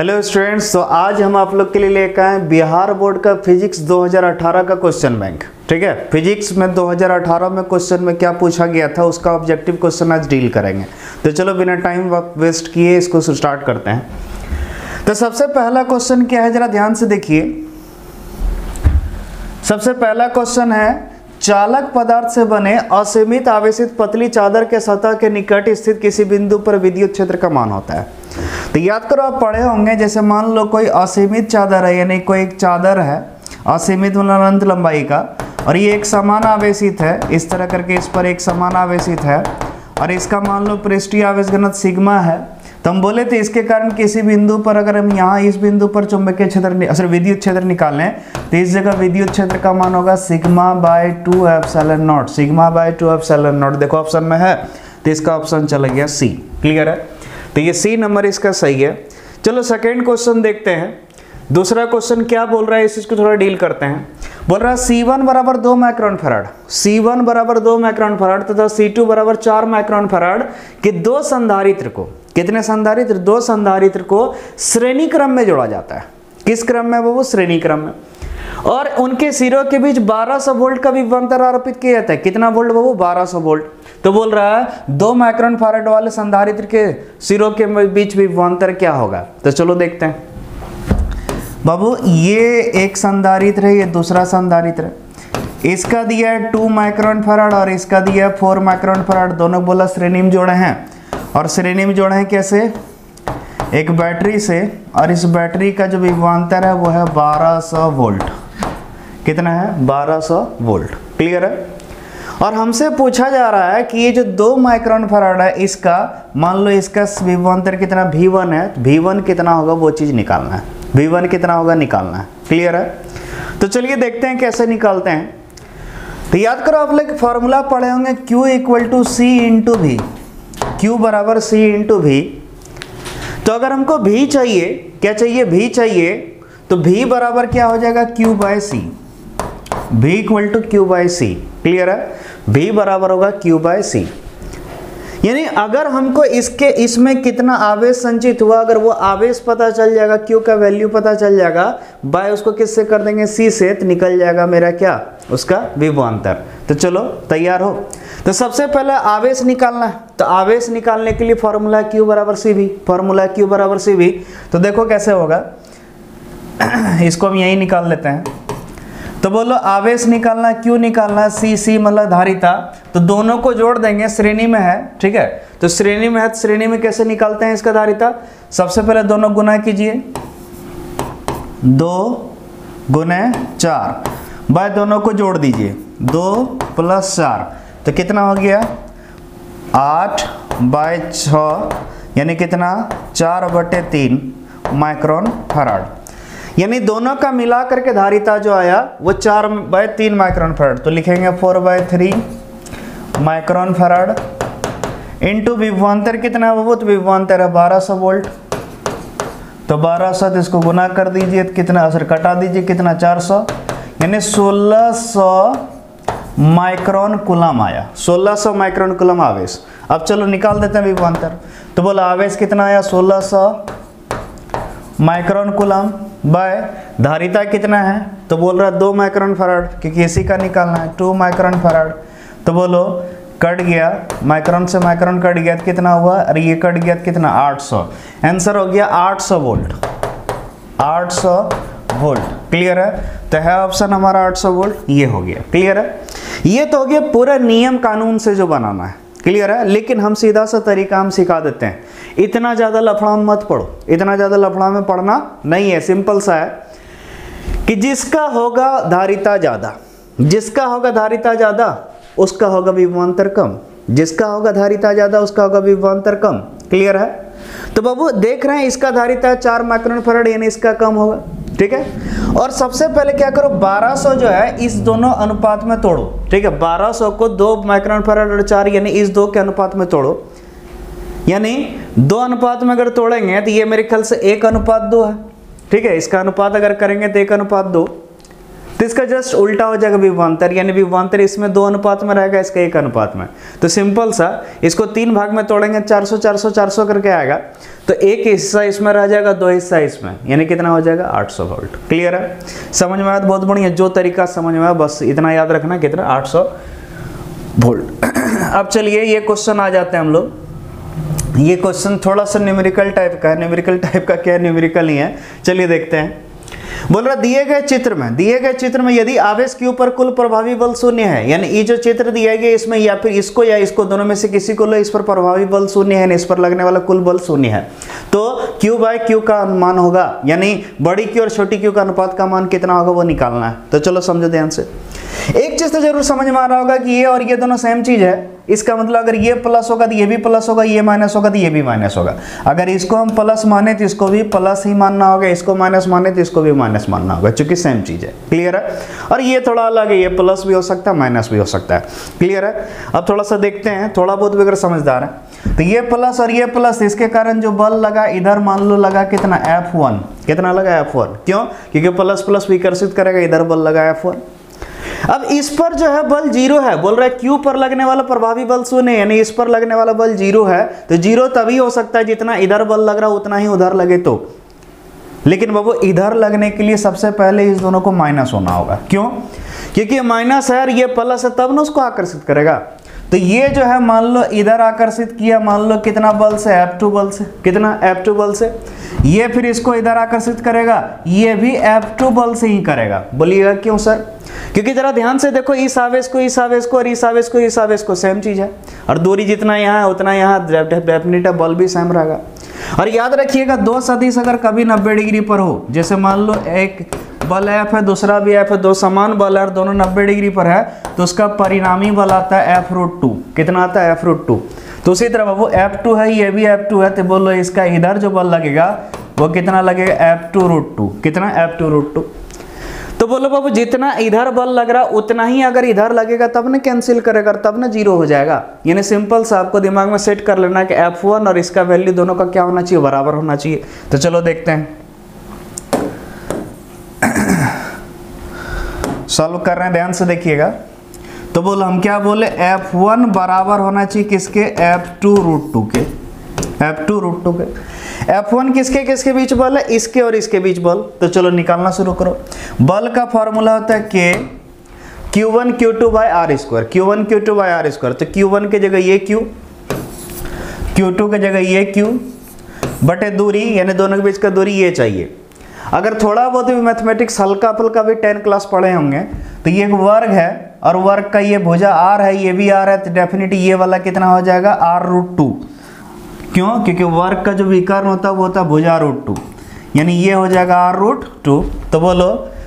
Hello students, तो आज हम आप लोग के लिए लेकर आए बिहार बोर्ड का फिजिक्स 2018 का क्वेश्चन बैंक। ठीक है, फिजिक्स में 2018 में क्वेश्चन में क्या पूछा गया था उसका ऑब्जेक्टिव क्वेश्चन आज डील करेंगे। तो चलो बिना टाइम वेस्ट किए इसको स्टार्ट करते हैं। तो सबसे पहला क्वेश्चन क्या है, जरा ध्यान से देखिए। सबसे पहला क्वेश्चन है, चालक पदार्थ से बने असीमित आवेशित पतली चादर के सतह के निकट स्थित किसी बिंदु पर विद्युत क्षेत्र का मान होता है। तो याद करो, आप पढ़े होंगे, जैसे मान लो कोई असीमित चादर है, यानी कोई एक चादर है असीमित मतलब अनंत लंबाई का, और ये एक समान आवेशित है, इस तरह करके इस पर एक समान आवेशित है, और इसका मान लो पृष्ठीय आवेश घनत्व सिग्मा है। तो हम बोले थे इसके कारण किसी बिंदु पर अगर हम यहाँ इस बिंदु पर चुंबकीय क्षेत्र विद्युत क्षेत्र निकालें तो इस जगह विद्युत क्षेत्र का मान होगा sigma by 2 epsilon naught. Sigma by 2 epsilon naught देखो ऑप्शन में है, तो इसका ऑप्शन चला गया सी। क्लियर है, तो ये सी नंबर इसका सही है। चलो सेकेंड क्वेश्चन देखते हैं। दूसरा क्वेश्चन क्या बोल रहा है, इस चीज को थोड़ा डील करते हैं। बोल रहा है C1 बराबर 2 माइक्रोन फैराड, C1 बराबर 2 माइक्रोन फैराड तथा C2 बराबर 4 माइक्रोन फैराड के दो संधारित्र को, कितने संधारित्र, दो संधारित्र को श्रेणी क्रम में जोड़ा जाता है। किस क्रम में, वो श्रेणी क्रम में, और उनके सिरों के बीच 1200 वोल्ट का विभवांतर आरोपित किया जाता है। कितना वोल्ट, वो 1200 वोल्ट। तो बोल रहा है 2 माइक्रोन फैराड वाले संधारित्र के सिरों के बीच विभवांतर क्या होगा। तो चलो देखते हैं। बाबू ये एक संधारित्र है, ये दूसरा संधारित्र है। इसका दिया है 2 माइक्रोन फैराड और इसका दिया है 4 माइक्रोन फैराड। दोनों बोला श्रेणी में जोड़े हैं, और श्रेणी में जोड़े हैं कैसे, एक बैटरी से, और इस बैटरी का जो विभवांतर है वो है 1200 वोल्ट। कितना है, 1200 वोल्ट। क्लियर है। और हमसे पूछा जा रहा है कि ये जो 2 माइक्रोन फैराड है, इसका मान लो इसका विभवांतर कितना V1 है, तो V1 कितना होगा वो चीज़ निकालना है, V1 कितना होगा निकालना है। क्लियर है। तो चलिए देखते हैं कैसे निकालते हैं। तो याद करो, आप लोग फॉर्मूला पढ़े होंगे, Q equal to C into V, Q बराबर C इंटू V। तो अगर हमको V चाहिए, क्या चाहिए, V चाहिए, तो V बराबर क्या हो जाएगा, Q by C। V equal to Q by C। Clear है, V बराबर होगा Q बाय C। यानी अगर हमको इसमें कितना आवेश संचित हुआ, अगर वो आवेश पता चल जाएगा, Q का वैल्यू पता चल जाएगा, बाय उसको किससे कर देंगे, C से, तो निकल जाएगा मेरा क्या, उसका विभवांतर। तो चलो तैयार हो। तो सबसे पहले आवेश निकालना है, तो आवेश निकालने के लिए फॉर्मूला Q बराबर CV, फॉर्मूला Q बराबर CV। तो देखो कैसे होगा, इसको हम यही निकाल लेते हैं। तो बोलो आवेश निकालना, Q निकालना, C मतलब धारिता, तो दोनों को जोड़ देंगे, श्रेणी में है। ठीक है, तो श्रेणी में है, तो श्रेणी में कैसे निकालते हैं इसका धारिता, सबसे पहले दोनों गुना कीजिए, 2 गुने 4 बाय दोनों को जोड़ दीजिए, 2 प्लस 4, तो कितना हो गया, 8 बाय 6, यानी कितना, 4/3 माइक्रोन फैराड। यानी दोनों का मिला करके धारिता जो आया वो 4/3 माइक्रोन फैराड। तो लिखेंगे 4/3 माइक्रोन फैराड इंटू विभवांतर कितना है, वो तो विभवांतर है 1200 वोल्ट। तो 1200, तो इसको गुना कर दीजिए, तो कितना, असर कटा दीजिए, कितना, 400, यानी 1600 माइक्रोन कूलम आया, 1600 माइक्रोन कूलम आवेश। अब चलो निकाल देते हैं विभवांतर। तो बोला आवेश कितना आया, 1600 माइक्रोन कूलम बाय धारिता कितना है, तो बोल रहा है 2 माइक्रोन फैराड, क्योंकि इसी का निकालना है, 2 माइक्रोन फैराड। तो बोलो कट गया, माइक्रोन से माइक्रोन कट गया, तो कितना हुआ, अरे ये कट गया, तो कितना, 800। आंसर हो गया 800 वोल्ट, 800 वोल्ट। क्लियर है, तो है ऑप्शन हमारा 800 वोल्ट, ये हो गया। क्लियर है, ये तो हो गया पूरा नियम कानून से जो बनाना है। क्लियर है, लेकिन हम सीधा सा तरीका हम सिखा देते हैं। इतना ज़्यादा लफड़ा में मत पढ़ो, इतना ज़्यादा लफड़ा में पढ़ना नहीं है। सिंपल सा है कि जिसका होगा धारिता ज़्यादा, जिसका होगा धारिता ज़्यादा उसका होगा विभवांतर कम, जिसका होगा धारिता ज़्यादा उसका होगा विभवांतर कम। क्लियर है। तो बाबू देख रहे हैं, इसका धारिता 4 माइक्रोन फैराड, यानी इसका कम होगा। ठीक है, और सबसे पहले क्या करो, 1200 जो है इस दोनों अनुपात में तोड़ो। ठीक है, 1200 को 2 माइक्रोन फैराड और 4, यानी इस 2 के अनुपात में तोड़ो, यानी 2 अनुपात में अगर तोड़ेंगे तो ये मेरे ख्याल से 1:2 है। ठीक है, इसका अनुपात अगर करेंगे तो 1:2। तो इसका जस्ट उल्टा हो जाएगा विभवांतर, यानी विभवांतर इसमें 2 अनुपात में रहेगा, इसका 1 अनुपात में। तो सिंपल सा इसको 3 भाग में तोड़ेंगे, 400 400 400 करके आएगा, तो 1 हिस्सा इसमें रह जाएगा, 2 हिस्सा इसमें, यानी कितना हो जाएगा 800 वोल्ट। क्लियर है, समझ में आया? बहुत बढ़िया, जो तरीका समझ में आया बस इतना याद रखना, कितना 800 वोल्ट। अब चलिए ये क्वेश्चन आ जाते हैं हम लोग। ये क्वेश्चन थोड़ा सा न्यूमेरिकल टाइप का है। न्यूमेरिकल टाइप का क्या है? न्यूमेरिकल ही है। चलिए देखते हैं। बोल रहा दिए गए चित्र में यदि आवेश के ऊपर कुल प्रभावी बल 0 है, यानी ये जो चित्र दिया गया इसमें या फिर इसको या इसको दोनों में से किसी को लो, इस पर प्रभावी बल 0 है, इस पर लगने वाला कुल बल 0 है, तो Q/Q का अनुमान होगा, यानी बड़ी Q और छोटी Q का अनुपात का मान कितना होगा वो निकालना है। तो चलो समझो ध्यान से। एक चीज तो जरूर समझ में आ रहा होगा कि ये और ये दोनों सेम चीज है। इसका मतलब अगर ये प्लस होगा तो ये भी प्लस होगा, ये माइनस होगा तो ये भी माइनस होगा। अगर इसको हम प्लस माने तो इसको भी प्लस ही मानना होगा, इसको माइनस माने तो इसको भी माइनस मानना होगा, क्योंकि सेम चीज है। क्लियर है? और ये थोड़ा अलग है, ये प्लस भी हो सकता है, माइनस भी हो सकता है। क्लियर है? अब थोड़ा सा देखते हैं, थोड़ा बहुत भी अगर समझदार है तो ये प्लस और ये प्लस, इसके कारण जो बल लगा इधर मान लो लगा कितना F1, कितना लगा F1। क्यों? क्योंकि प्लस प्लस विकर्षित करेगा, इधर बल लगा F1। अब इस पर जो है बल 0 है, बोल रहा है Q पर लगने वाला प्रभावी बल 0 है, यानी इस पर लगने वाला बल 0 है। तो 0 तभी हो सकता है जितना इधर बल लग रहा उतना ही उधर लगे तो। लेकिन बाबू इधर लगने के लिए सबसे पहले इस दोनों को माइनस होना होगा। क्यों? क्योंकि माइनस है और ये प्लस है, तब ना उसको आकर्षित करेगा। तो ये जो है मान लो इधर आकर्षित किया, मान लो कितना बल से, F2 बल से, कितना F2 बल से। ये फिर इसको इधर आकर्षित करेगा, ये भी F2 बल से ही करेगा। बोलिएगा क्यों सर? क्योंकि जरा ध्यान से देखो, इस आवेश को इस आवेश को और इस आवेश को इस आवेश को सेम चीज है, और दूरी जितना यहाँ है उतना यहाँ डेफिनेटली बल भी सेम रहेगा। और याद रखिएगा, 2 सदिश अगर कभी 90 डिग्री पर हो, जैसे मान लो एक बल F है, दूसरा भी F है, 2 समान बल है और दोनों 90 डिग्री पर है, तो उसका परिणामी बल आता है F√2। कितना आता है? F√2। तो उसी तरह वो F2 है, ये भी F2 है, तो बोलो इसका इधर जो बल लगेगा वो कितना लगेगा? F2√2। कितना? F2√2। तो बोलो बाबू जितना इधर बल लग रहा उतना ही अगर इधर लगेगा तब ना कैंसिल करेगा, तब ना 0 हो जाएगा। यानी सिंपल सा आपको दिमाग में सेट कर लेना कि F1 और इसका वैल्यू दोनों का क्या होना चाहिए? बराबर होना चाहिए। तो चलो देखते हैं, सॉल्व कर रहे हैं, ध्यान से देखिएगा। तो बोलो हम क्या बोले? F1 बराबर होना चाहिए किसके? F2√2 के। F2√2 के। F1 किसके किसके बीच बल है? इसके और इसके बीच बल। तो चलो निकालना शुरू करो। बल का फॉर्मूला होता है K Q1 Q2/r²। Q1 Q2/r²। तो Q1 की जगह ये Q, Q2 की जगह ये Q बटे दूरी, यानी दोनों के बीच का दूरी ये चाहिए। अगर थोड़ा बहुत भी मैथमेटिक्स हल्का फुल्का भी 10 क्लास पढ़े होंगे तो ये एक वर्ग है और वर्ग का ये भुजा r है, ये भी r है, तो डेफिनेटली ये वाला कितना हो जाएगा? r√2। क्यों? क्योंकि वर्ग का जो विकर्ण होता है वो होता है भुजा √2, यानी ये हो जाएगा r√2। तो बोलो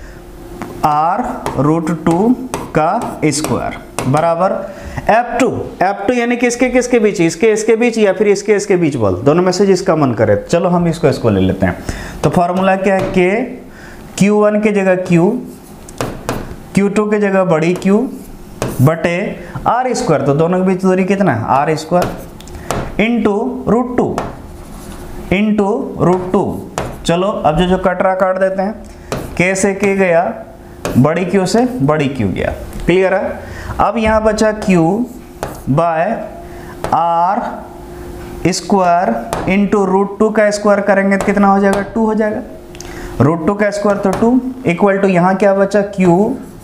r√2 का स्क्वायर बराबर F2 यानी किसके किसके बीच? इसके इसके बीच या फिर इसके इसके बीच बल, दोनों में से जिसका मन करे। चलो हम इसको ले लेते हैं। तो फॉर्मूला क्या है? K Q1 की जगह Q, Q2 की जगह बड़ी Q बटे r²। तो दोनों के बीच दूरी कितना है? r² into √2। चलो अब जो कट रहा काट देते हैं। K से K गया, बड़ी Q से बड़ी Q गया। क्लियर है? अब यहाँ बचा Q बाय r² इंटू √2 का स्क्वायर करेंगे तो कितना हो जाएगा? 2 हो जाएगा। √2 का स्क्वायर तो 2 इक्वल टू यहाँ क्या बचा? Q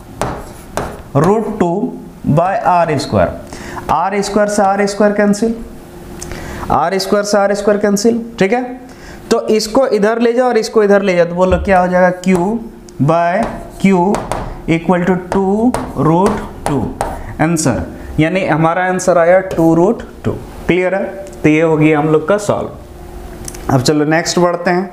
√2 बाय r² r² से r² कैंसिल, r² से r² कैंसिल। ठीक है? तो इसको इधर ले जाओ और इसको इधर ले जाओ, तो बोलो क्या हो जाएगा? Q by Q equal to 2√2 answer, यानी हमारा आंसर आया 2√2। क्लियर है? तो ये हो गया हम लोग का सॉल्व। अब चलो नेक्स्ट बढ़ते हैं।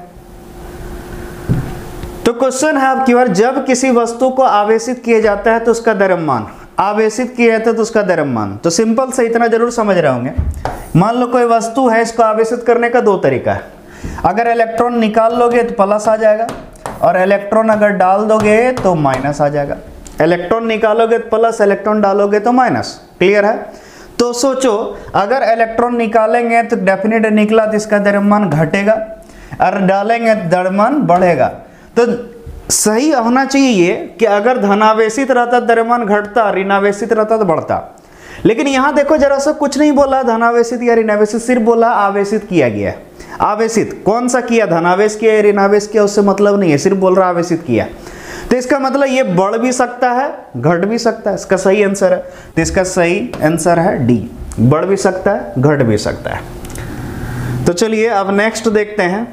तो क्वेश्चन है आपकी बार, जब किसी वस्तु को आवेशित किया जाता है तो उसका द्रव्यमान, आवेशित किया जाता है तो उसका द्रव्यमान। तो सिंपल से इतना जरूर समझ रहे होंगे। मान लो कोई वस्तु है, इसको आवेशित करने का 2 तरीका है। अगर इलेक्ट्रॉन निकाल लोगे तो प्लस आ जाएगा, और इलेक्ट्रॉन अगर डाल दोगे तो माइनस आ जाएगा। इलेक्ट्रॉन निकालोगे तो प्लस, इलेक्ट्रॉन डालोगे तो माइनस। क्लियर है? तो सोचो अगर इलेक्ट्रॉन निकालेंगे तो डेफिनेट निकला तो इसका द्रव्यमान घटेगा, और डालेंगे तो द्रव्यमान बढ़ेगा। तो सही होना चाहिए ये कि अगर धनावेशित रहता द्रव्यमान घटता, ऋणावेशित रहता तो बढ़ता। लेकिन यहां देखो जरा सा कुछ नहीं बोला धनावेशित या ऋणावेशित, सिर्फ बोला आवेशित किया गया है। आवेशित कौन सा किया, धनावेश किया या ऋणावेश किया, उससे मतलब नहीं है, सिर्फ बोल रहा आवेशित किया। तो इसका मतलब ये बढ़ भी सकता है घट भी सकता है। इसका सही आंसर है, तो इसका सही आंसर है डी, बढ़ भी सकता है घट भी सकता है। तो चलिए अब नेक्स्ट देखते हैं।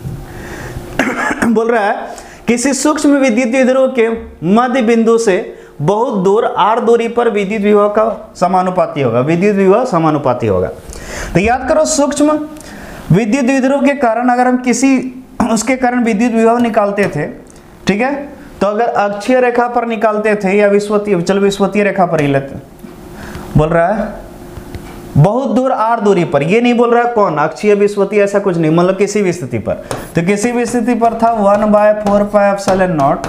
बोल रहा है किसी सूक्ष्म विद्युत द्विध्रुव के मध्य बिंदु से बहुत दूर r दूरी पर विद्युत विभव का समानुपाती होगा, विद्युत विभव समानुपाती होगा। तो याद करो सूक्ष्म विद्युत द्विध्रुव के कारण अगर हम किसी उसके कारण विद्युत विभव निकालते थे, ठीक है, तो अगर अक्षीय रेखा पर निकालते थे या विषुवतीय, चलो विषुवतीय रेखा पर ही लेते, बोल रहा है बहुत दूर r दूरी पर, ये नहीं बोल रहा है कौन, अक्षीय विषुवतीय ऐसा कुछ नहीं, मतलब किसी भी स्थिति पर। तो किसी भी स्थिति पर था 1/4πε0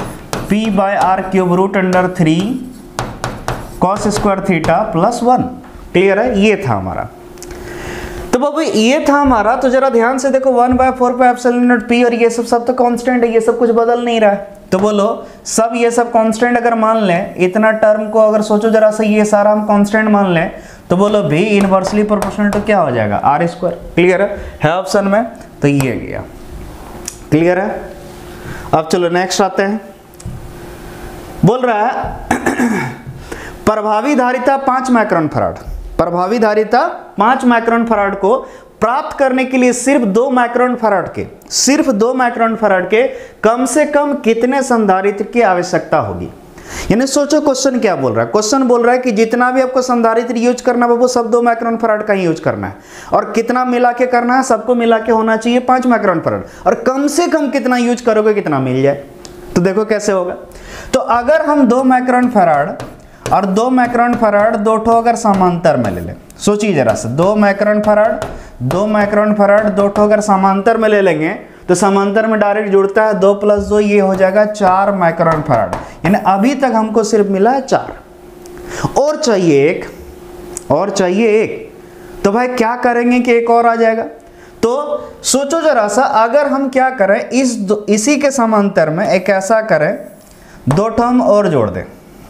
p/r³ cos square theta plus 1। Clear है, ये था हमारा। तो बाबू ये था हमारा, तो जरा ध्यान से देखो 1/4πε0 p और ये सब तो कांस्टेंट है, ये सब कुछ बदल नहीं रहा है। तो बोलो सब ये सब कांस्टेंट अगर मान लें, इतना टर्म को अगर सोचो जरा सा, ये सारा हम कांस्टेंट मान लें, तो बोलो भी इनवर्सली प्रोपोर्शनल टू क्या हो जाएगा, r²। क्लियर है ऑप्शन में, तो ये गया। क्लियर है। अब चलो नेक्स्ट आते हैं। बोल रहा है प्रभावी धारिता 5 माइक्रोन फराड, प्रभावी धारिता 5 माइक्रोन फराड को प्राप्त करने के लिए सिर्फ 2 माइक्रोन फराड के, सिर्फ 2 माइक्रोन फराड के कम से कम कितने संधारित्र की आवश्यकता होगी। यानी सोचो क्वेश्चन क्या बोल रहा है, क्वेश्चन बोल रहा है कि जितना भी आपको संधारित्र यूज करना है वो सब 2 माइक्रोन फराड का ही यूज करना है, और कितना मिला के करना है, सबको मिला के होना चाहिए 5 माइक्रोन फराड, और कम से कम कितना यूज करोगे कितना मिल जाए। तो देखो कैसे होगा। तो अगर हम 2 माइक्रोन फराड और 2 माइक्रोन फराड दो ठो अगर समांतर में ले लें, सोचिए जरा से 2 माइक्रोन फराड 2 माइक्रोन फराड दो ठो अगर समांतर में ले लेंगे तो समांतर में डायरेक्ट जुड़ता है 2 + 2 ये हो जाएगा 4 माइक्रोन फराड। यानी अभी तक हमको सिर्फ मिला है 4, और चाहिए 1, और चाहिए 1। तो भाई क्या करेंगे कि एक और आ जाएगा। तो सोचो जरा सा, अगर हम क्या करें इसी के समांतर में एक ऐसा करें, 2 टर्म और जोड़ दें।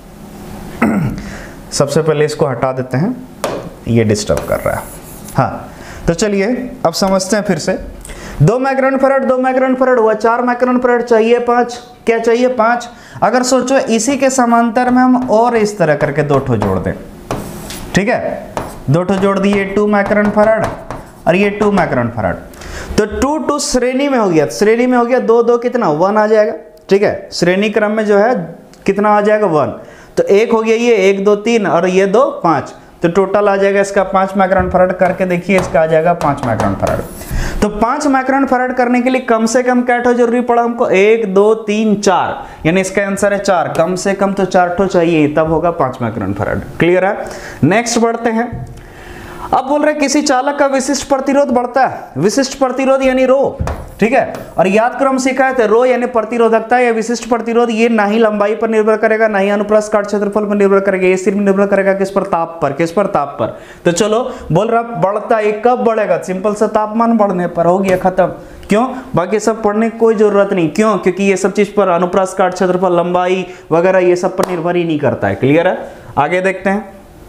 सबसे पहले इसको हटा देते हैं, ये डिस्टर्ब कर रहा है। हाँ तो चलिए अब समझते हैं फिर से। 2 माइक्रोन फराड 2 माइक्रोन फराड हुआ, 4 माइक्रोन फराड चाहिए 5, क्या चाहिए 5। अगर सोचो इसी के समांतर में हम और इस तरह करके 2 ठो जोड़ दें, ठीक है, 2 ठो जोड़ दिए 2 माइक्रोन फराड और ये 2 माइक्रोन फराड, तो 2 श्रेणी में हो गया, श्रेणी में हो गया 2 2 कितना 1 आ जाएगा, ठीक है, श्रेणी क्रम में जो है कितना आ जाएगा 1। तो 1 हो गया ये 1 2 3 और ये 2 5, तो टोटल आ जाएगा इसका 5 माइक्रोन फराड। करके देखिए इसका आ जाएगा 5 माइक्रोन फराड। तो 5 माइक्रोन फराड करने के लिए कम से कम क्या ठो जरूरी पड़ा हमको, 1 2 3 4, यानी इसका आंसर है 4, कम से कम तो 4 ठो चाहिए, तब होगा 5 माइक्रोन फराड। क्लियर है। नेक्स्ट बढ़ते हैं। अब बोल रहे किसी चालक का विशिष्ट प्रतिरोध बढ़ता है, विशिष्ट प्रतिरोध यानी रो, ठीक है, और याद करो हम सीखा है रो यानी प्रतिरोधकता या विशिष्ट प्रतिरोध, ये ना ही लंबाई पर निर्भर करेगा ना ही अनुप्रस्थ काट क्षेत्रफल पर निर्भर करेगा, ये सिर्फ निर्भर करेगा किस पर, ताप पर। किस पर, ताप पर। तो चलो बोल रहा बढ़ता है, कब बढ़ेगा, सिंपल सा तापमान बढ़ने पर, हो गया खत्म। क्यों, बाकी सब पढ़ने की कोई जरूरत नहीं, क्यों, क्योंकि ये सब चीज पर अनुप्रस्थ काट क्षेत्रफल लंबाई वगैरह ये सब पर निर्भर ही नहीं करता है। क्लियर है। आगे देखते हैं।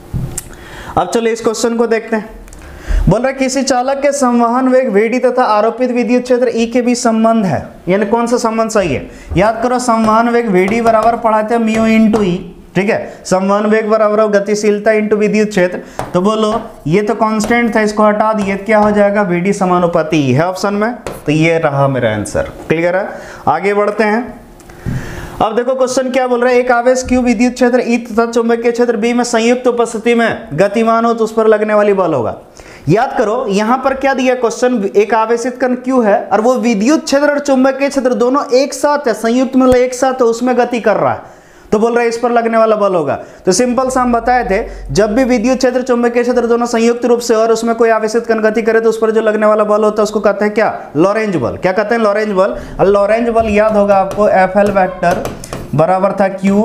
अब चलो इस क्वेश्चन को देखते हैं। बोल रहा है किसी चालक के संवहन वेग Vd तथा आरोपित विद्युत क्षेत्र E के बीच संबंध है, यानी कौन सा संबंध सही है। याद करो संवहन वेग Vd बराबर पढ़ाते हैं म्यू इंटू ई, ठीक है, संवहन वेग बराबर गतिशीलता इंटू विद्युत क्षेत्र। तो बोलो ये तो कांस्टेंट था, इसको हटा दिए, क्या हो जाएगा Vd समानुपाती E है ऑप्शन में, तो ये रहा मेरा आंसर। क्लियर है। आगे बढ़ते हैं। अब देखो क्वेश्चन क्या बोल रहा है, एक आवेश Q विद्युत क्षेत्र E तथा चुंबकीय क्षेत्र B में संयुक्त उपस्थिति में गतिमान हो तो उस पर लगने वाली बल होगा। याद करो यहां पर क्या दिया क्वेश्चन, एक आवेशित कण Q है और वो विद्युत क्षेत्र और चुंबकीय क्षेत्र दोनों एक साथ है, संयुक्त मतलब एक साथ है, उसमें गति कर रहा है, तो बोल रहा है इस पर लगने वाला बल होगा। तो सिंपल सा हम बताए थे, जब भी विद्युत क्षेत्र चुंबकीय क्षेत्र दोनों संयुक्त रूप से और उसमें कोई आवेशित कण गति करे तो उस पर जो लगने वाला बल होता है उसको कहते हैं क्या, लॉरेंज बल। क्या कहते हैं, लॉरेंज बल। और लॉरेंज बल याद होगा आपको, FL वेक्टर बराबर था Q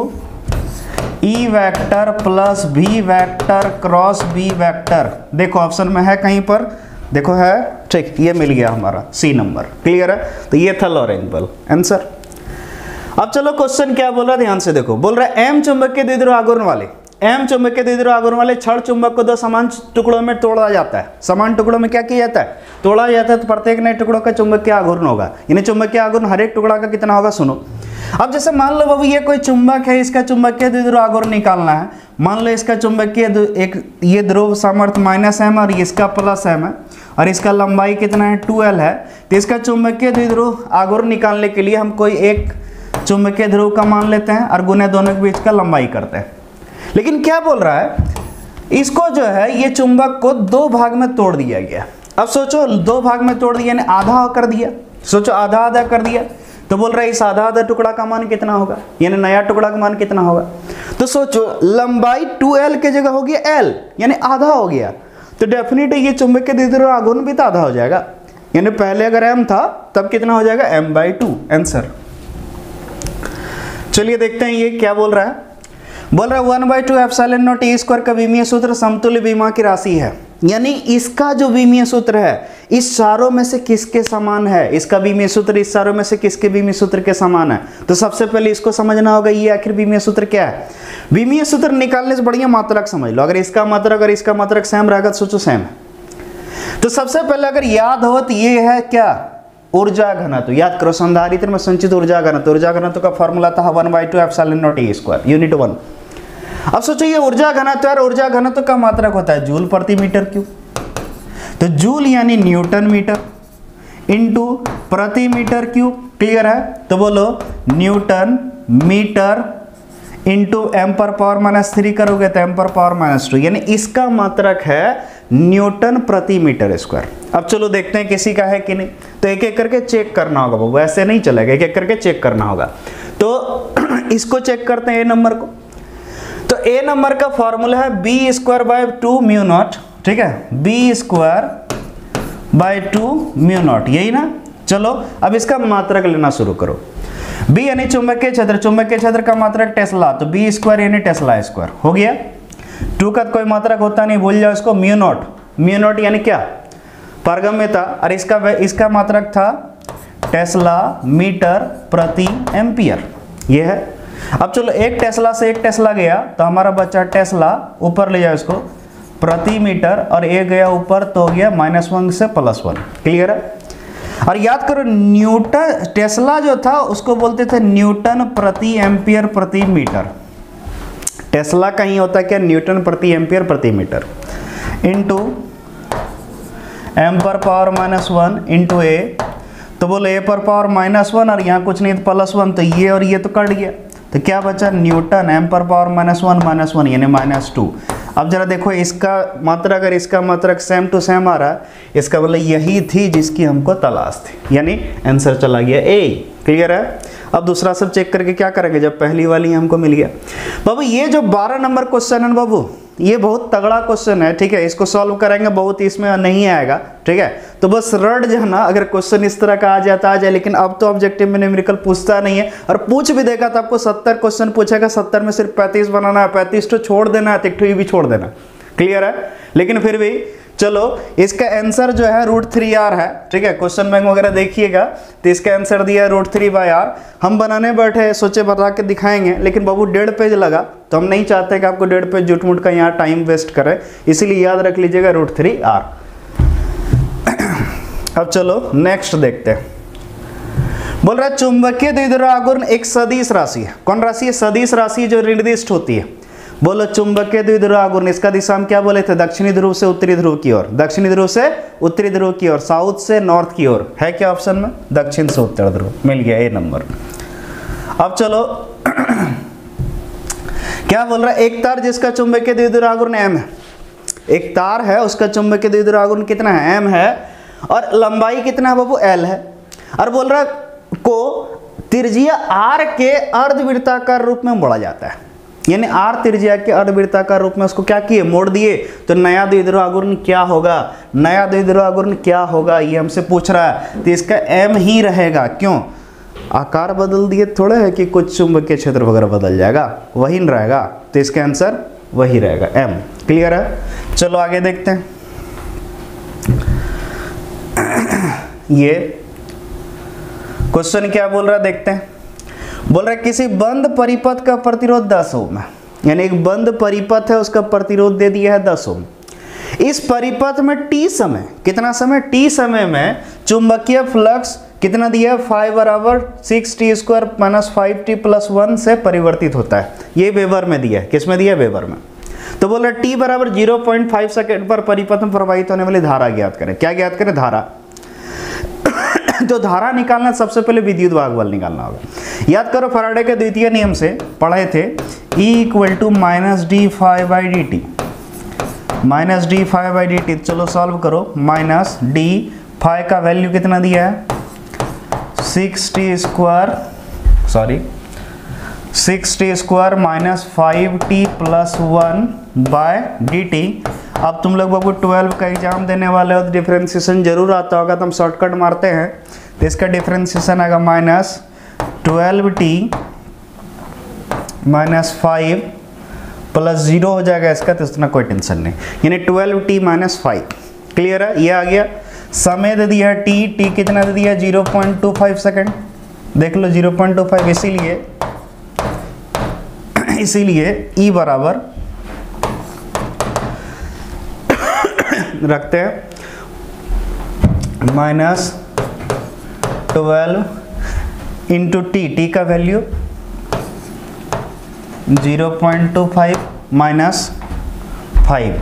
E vector plus V vector cross B vector. देखो ऑप्शन में है कहीं पर, देखो है, ठीक, ये मिल गया हमारा C नंबर। क्लियर है। तो ये था लॉरेंज बल आंसर। अब चलो क्वेश्चन क्या बोल रहा है ध्यान से देखो, बोल रहा है एम चुंबकीय द्विध्रुव आघूर्ण वाले, एम चुंबकीय द्विध्रुव आघूर्ण वाले क्षण चुंबक को दो समान टुकड़ों में तोड़ा जाता है। समान टुकड़ों में क्या किया जाता है? तोड़ा जाता है। तो प्रत्येक नए टुकड़ों का चुंबकीय आघूर्ण होगा, यानी चुंबकीय आघूर्ण हर एक टुकड़ा का कितना होगा सुनो। अब जैसे मान लो बाबू ये कोई चुंबक है, इसका चुंबकीय द्विध्रुव आघूर्ण निकालना है। मान लो इसका चुंबकीय एक ये ध्रुव सामर्थ्य -m और इसका +m है और इसका लंबाई कितना है 2l है। तो इसका चुंबकीय द्विध्रुव आघूर्ण निकालने के लिए हम कोई एक चुंबकीय ध्रुव का मान लेते हैं और गुने दोनों के बीच का लंबाई करते हैं। लेकिन क्या बोल रहा है, इसको जो है ये चुंबक को दो भाग में तोड़ दिया गया। अब सोचो दो भाग में तोड़ दिया यानी आधा कर दिया, सोचो आधा आधा कर दिया। तो बोल रहा है इस आधा आधा टुकड़ा का मान कितना होगा, यानी नया टुकड़ा का मान कितना होगा। तो सोचो लंबाई 2l की जगह हो गया l, यानी आधा हो गया। तो डेफिनेटली ये चुंबकीय द्विध्रुव आघूर्ण भी तो आधा हो जाएगा, यानी पहले अगर m था तब कितना हो जाएगा m/2 आंसर। चलिए देखते हैं ये क्या बोल रहा है। बोल रहा है 1/2 एप्सिलॉन नॉट e स्क्वायर का विमीय सूत्र समतुल्य विमा की राशि है, यानी इसका जो विमीय सूत्र है इस चारों में से किसके समान है, इसका विमीय सूत्र इस चारों में से किसके विमीय सूत्र के समान है। तो सबसे पहले इसको समझना होगा ये आखिर विमीय सूत्र क्या है। विमीय सूत्र निकालने से बढ़िया मात्रक समझ लो, अगर इसका मात्रक और इसका मात्रक सेम रहेगा तो सोचो सेम है। तो सबसे पहले अगर याद हो तो ये है क्या, ऊर्जा घनत्व। याद करो संधारित्र में संचित ऊर्जा घनत्व, ऊर्जा घनत्व का फॉर्मूला था 1/2 epsilon naught e square unit 1। अब सोचो ये ऊर्जा घनत्व है, ऊर्जा घनत्व का मात्रक होता है जूल प्रति मीटर क्यूब। तो जूल यानी न्यूटन मीटर इनटू प्रति मीटर क्यूब, क्लियर है। तो बोलो न्यूटन मीटर इंटू m⁻³ करोगे तो m⁻², यानी इसका मात्रक है न्यूटन प्रति मीटर स्क्वायर। अब चलो देखते हैं किसी का है कि नहीं। तो एक एक करके चेक करना होगा बाबू, ऐसे नहीं चलेगा, एक एक करके चेक करना होगा। तो इसको चेक करते हैं ए नंबर को। तो ए नंबर का फॉर्मूला है b²/2 μ0, ठीक है, b²/2 μ0, यही ना। चलो अब इसका मात्रक लेना शुरू करो। b यानी चुंबकीय क्षेत्र, चुंबकीय क्षेत्र का मात्रक टेस्ला, तो b² यानी टेस्ला स्क्वायर हो गया। 2 का कोई मात्रक होता नहीं, भूल जाओ इसको। μ0 यानी क्या, पारगम्यता, और इसका मात्रक था टेस्ला मीटर प्रति एम्पियर, ये है। अब चलो एक टेस्ला से एक टेस्ला गया तो हमारा बच्चा टेस्ला, ऊपर ले जाओ इसको, प्रति मीटर, और एक गया ऊपर तो हो गया -1 से +1, क्लियर है। और याद करो न्यूटन, टेस्ला जो था उसको बोलते थे न्यूटन प्रति एम्पियर प्रति मीटर। टेस्ला का ही होता है क्या, न्यूटन प्रति एम्पियर प्रति मीटर इंटू m⁻⁻1 इंटू ए। तो बोलो a⁻⁻1 और यहाँ कुछ नहीं तो +1, तो ये और ये तो कट गया, तो क्या बचा न्यूटन m⁻⁻1 यानी -2। अब जरा देखो इसका मात्रक अगर इसका मात्रक सेम टू सेम आ रहा है, इसका मतलब यही थी जिसकी हमको तलाश थी, यानी आंसर चला गया ए, क्लियर है। अब दूसरा सब चेक करके क्या करेंगे, जब पहली वाली हमको मिल गया। बाबू ये जो 12 नंबर क्वेश्चन है बाबू, ये बहुत तगड़ा क्वेश्चन है, ठीक है, इसको सॉल्व करेंगे बहुत, इसमें नहीं आएगा, ठीक है। तो बस रट जाना, अगर क्वेश्चन इस तरह का आ जाता आ जाए। लेकिन अब तो ऑब्जेक्टिव में न्यूमेरिकल पूछता नहीं है, और पूछ भी देगा तो आपको 70 क्वेश्चन पूछेगा, 70 में सिर्फ 35 बनाना है, 35 तो छोड़ देना है, तो ये भी छोड़ देना, क्लियर है। लेकिन फिर भी चलो इसका आंसर जो है √3r है, ठीक है। क्वेश्चन बैंक वगैरह देखिएगा तो इसका आंसर दिया है √3/r। हम बनाने बैठे, सोचे बता के दिखाएंगे, लेकिन बाबू 1.5 पेज लगा, तो हम नहीं चाहते कि आपको 1.5 पेज जुटमुट का यहाँ टाइम वेस्ट करें, इसीलिए याद रख लीजिएगा √3r। अब चलो नेक्स्ट देखते हैं। बोल रहा है चुंबकीय द्विध्रुव आघूर्ण एक सदिश राशि है। कौन राशि है, सदिश राशि जो निर्दिष्ट होती है। बोलो चुंबकीय द्विध्रुव आघूर्ण, इसका दिशा हम क्या बोले थे, दक्षिणी ध्रुव से उत्तरी ध्रुव की ओर, दक्षिणी ध्रुव से उत्तरी ध्रुव की ओर, साउथ से नॉर्थ की ओर, है क्या ऑप्शन में, दक्षिण से उत्तर ध्रुव, मिल गया ए नंबर। अब चलो क्या बोल रहा है, एक तार जिसका चुंबकीय द्विध्रुव आघूर्ण m है, एक तार है उसका चुंबकीय द्विध्रुव आघूर्ण कितना है, m है, और लंबाई कितना है बाबू, l है। और बोल रहा को त्रिज्या r के अर्धवृत्ताकार रूप में मोड़ा जाता है, यानी r त्रिज्या के अर्धवृत्ताकार रूप में उसको क्या किए, मोड़ दिए। तो नया द्विध्रुव आघूर्ण क्या होगा, नया द्विध्रुव आघूर्ण क्या होगा, ये हमसे पूछ रहा है। तो इसका m ही रहेगा, क्यों, आकार बदल दिए थोड़े है कि कुछ चुंबकीय क्षेत्र वगैरह बदल जाएगा, वही न रहेगा। तो इसका आंसर वही रहेगा m, क्लियर है। चलो आगे देखते हैं। ये क्वेश्चन क्या बोल रहा है देखते हैं। बोल रहा है किसी बंद परिपथ का प्रतिरोध 10 ओम है, यानी एक बंद परिपथ है उसका प्रतिरोध दे दिया है 10 ओम। इस परिपथ में टी समय, कितना समय, टी समय में चुंबकीय फ्लक्स कितना दिया है 5 बराबर 6t square minus 5t plus 1 से परिवर्तित होता है। ये वेबर में दिया है, किस में दिया है, वेबर में। तो बोल रहा टी बराबर 0.5 सेकेंड पर परिपथ में प्रवाहित होने वाली धारा ज्ञात करें। क्या ज्ञात करें, धारा। तो धारा निकालना सबसे पहले विद्युत वाहक बल निकालना होगा। याद करो फैराडे के द्वितीय नियम से पढ़े थे, E = -d∅/dt, -d∅/dt। चलो सॉल्व करो, माइनस डी फाई का वैल्यू कितना दिया है 6t square minus 5t plus 1/dt। अब तुम लोग बाबू 12 का एग्जाम देने वाले हो तो डिफरेंशिएशन जरूर आता होगा, तो हम शॉर्टकट मारते हैं। तो इसका डिफरेंशिएशन आएगा माइनस 12t माइनस 5 प्लस 0 हो जाएगा इसका, तो इतना कोई टेंशन नहीं, यानी 12t माइनस 5। क्लियर है, ये आ गया। समय दे दिया है t कितना दे दिया 0.25 सेकेंड, देख लो 0.25, इसीलिए E बराबर रखते हैं -12 इंटू टी का वैल्यू 0.25 माइनस 5।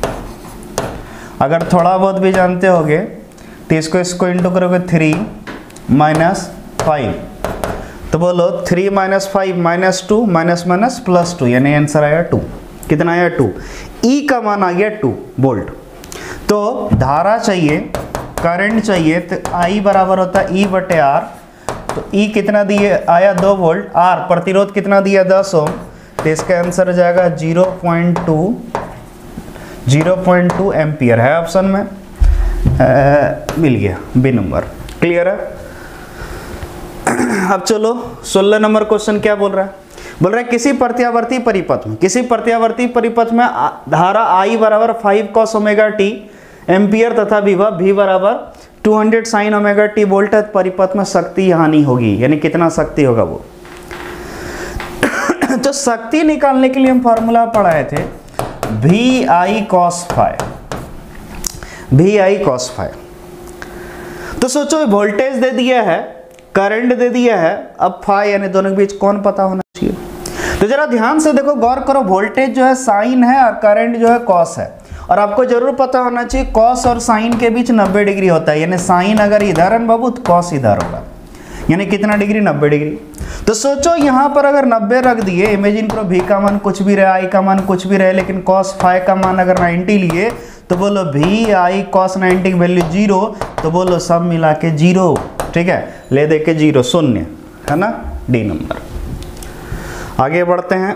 अगर थोड़ा बहुत भी जानते होगे तो इसको इंटू करोगे 3 माइनस 5, तो बोलो 3 minus 5 minus 2 minus minus plus 2, यानी आंसर आया 2। कितना आया 2। ई का मान आ गया 2 वोल्ट। तो धारा चाहिए, करंट चाहिए, तो आई बराबर होता है E/R। तो ई कितना दिए आया 2 वोल्ट, आर प्रतिरोध कितना दिया 10 ओम, तो इसका आंसर हो जाएगा 0.2 एम्पियर है ऑप्शन में। मिल गया बी नंबर। क्लियर है। अब चलो 16 नंबर क्वेश्चन क्या बोल रहा है, बोल रहा है किसी प्रत्यावर्ती परिपथ में धारा I बराबर 5 cos ओमेगा t एम्पियर तथा विभव V बराबर 200 sin ओमेगा t वोल्ट है, परिपथ में शक्ति हानि होगी, यानी कितना शक्ति होगा वो। तो शक्ति निकालने के लिए हम फॉर्मूला पढ़ाए थे VI cos phi। तो सोचो वोल्टेज दे दिया है, करंट दे दिया है, अब फाई यानी दोनों के बीच कौन पता होना चाहिए। तो जरा ध्यान से देखो, गौर करो, वोल्टेज जो है साइन है और करंट जो है कॉस है, और आपको जरूर पता होना चाहिए कॉस और साइन के बीच 90 डिग्री होता है, यानी साइन अगर इधर है बाबू तो कॉस इधर होगा, यानी कितना डिग्री 90 डिग्री। तो सोचो यहाँ पर अगर 90 रख दिए, इमेजिन करो V का मान कुछ भी रहे, I का मान कुछ भी रहे, लेकिन cos फाई का मान अगर 90 लिए, तो बोलो VI cos 90 की वैल्यू 0, तो बोलो सब मिला के 0। ठीक है, ले दे के 0 शून्य है ना, डी नंबर। आगे बढ़ते हैं।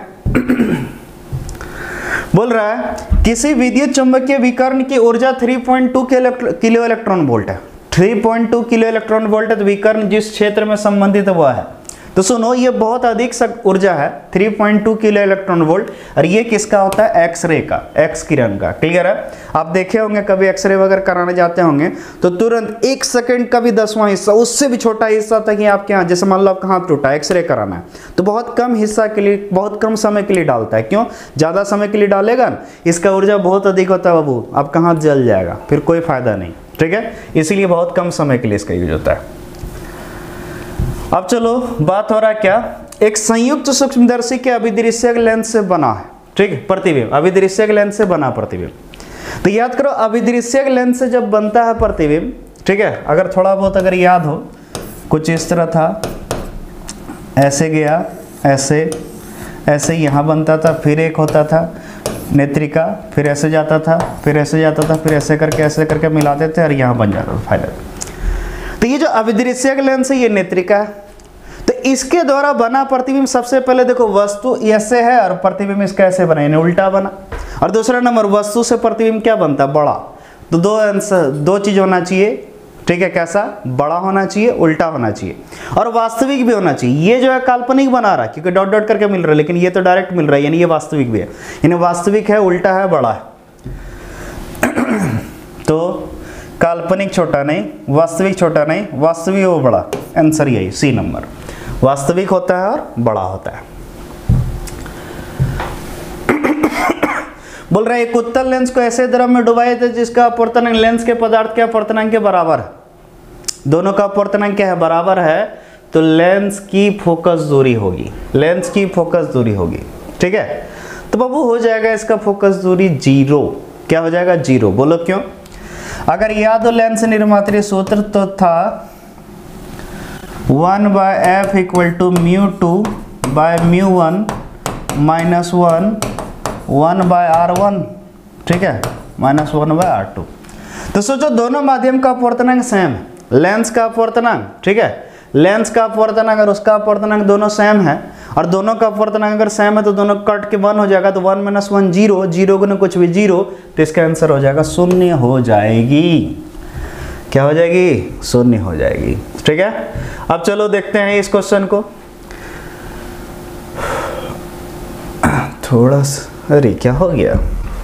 बोल रहा है किसी विद्युत चुंबकीय विकर्ण की ऊर्जा 3.2 किलो इलेक्ट्रॉन वोल्ट है। 3.2 किलो इलेक्ट्रॉन वोल्ट है, तो विकर्ण जिस क्षेत्र में संबंधित है वह है। तो सुनो, ये बहुत अधिक ऊर्जा है 3.2 किलो इलेक्ट्रॉन वोल्ट, और ये किसका होता है, एक्सरे का, एक्स किरण का। क्लियर है। आप देखे होंगे कभी एक्सरे वगैरह कराने जाते होंगे तो तुरंत 1 सेकंड का भी 10वां हिस्सा, उससे भी छोटा हिस्सा था कि आपके यहाँ, जैसे मान लो आपका हाथ टूटा, एक्सरे कराना है, तो बहुत कम हिस्सा के लिए, बहुत कम समय के लिए डालता है। क्यों, ज़्यादा समय के लिए डालेगा ना, इसका ऊर्जा बहुत अधिक होता है बाबू, आपका हाथ जल जाएगा, फिर कोई फायदा नहीं। ठीक है, इसीलिए बहुत कम समय के लिए इसका यूज होता है। अब चलो बात हो रहा है क्या, एक संयुक्त सूक्ष्मदर्शी के अभिदृश्यक लेंस से बना है। ठीक है, प्रतिबिंब अभिदृश्यक लेंस से बना प्रतिबिंब। तो याद करो, अभिदृश्यक लेंस से जब बनता है प्रतिबिंब, ठीक है, अगर थोड़ा बहुत अगर याद हो, कुछ इस तरह था, ऐसे गया, ऐसे ऐसे यहाँ बनता था, फिर एक होता था नेत्रिका, फिर ऐसे जाता था, फिर ऐसे जाता था, फिर ऐसे करके मिलाते थे और यहाँ बन जाता था फाइनल। तो ये जो अभिदृश्यक लेंस है ये नेत्रिका है। तो इसके द्वारा बना प्रतिबिंब, सबसे पहले देखो वस्तु ऐसे है और प्रतिबिंब इसका ऐसे बना, यानी उल्टा बना। और दूसरा नंबर, वस्तु से प्रतिबिंब क्या बनता है, बड़ा। तो दो चीज होना चाहिए। ठीक है, कैसा, बड़ा होना चाहिए, उल्टा होना चाहिए, और वास्तविक भी होना चाहिए। ये जो है काल्पनिक बना रहा है क्योंकि डॉट डॉट करके मिल रहा है, लेकिन ये तो डायरेक्ट मिल रहा है, यानी ये वास्तविक भी है, यानी वास्तविक है, उल्टा है, बड़ा है। तो काल्पनिक छोटा नहीं, वास्तविक छोटा नहीं, वास्तविक वो बड़ा। आंसर यही सी नंबर। वास्तविक होता है और बड़ा होता है। बोल रहा है एक उत्तल लेंस को ऐसे द्रव में डुबाए थे जिसका अपवर्तनांक लेंस के पदार्थ के अपवर्तनांक के बराबर है। दोनों का अपवर्तनांक क्या है? बराबर है। तो लेंस की फोकस दूरी होगी, लेंस की फोकस दूरी होगी, ठीक है। तो बाबू हो जाएगा इसका फोकस दूरी 0। क्या हो जाएगा? 0। बोलो क्यों? अगर याद हो लेंस निर्मात्री सूत्र तो था 1/f = μ2/μ1 - 1/r1, ठीक है, -1/r2। तो सोचो दोनों माध्यम का अपवर्तनांक सेम है, लेंस का अपवर्तनांक, ठीक है, लेंस का अपवर्तनांक और उसका अपवर्तनांक दोनों सेम है, और दोनों का अपवर्तनांक अगर सेम है तो दोनों कट के 1 हो जाएगा। तो 1 - 1 0, 0 गुना कुछ भी 0, तो इसका आंसर हो जाएगा 0 हो जाएगी। क्या हो जाएगी? 0 हो जाएगी, ठीक है। अब चलो देखते हैं इस क्वेश्चन को। थोड़ा सा, अरे क्या हो गया?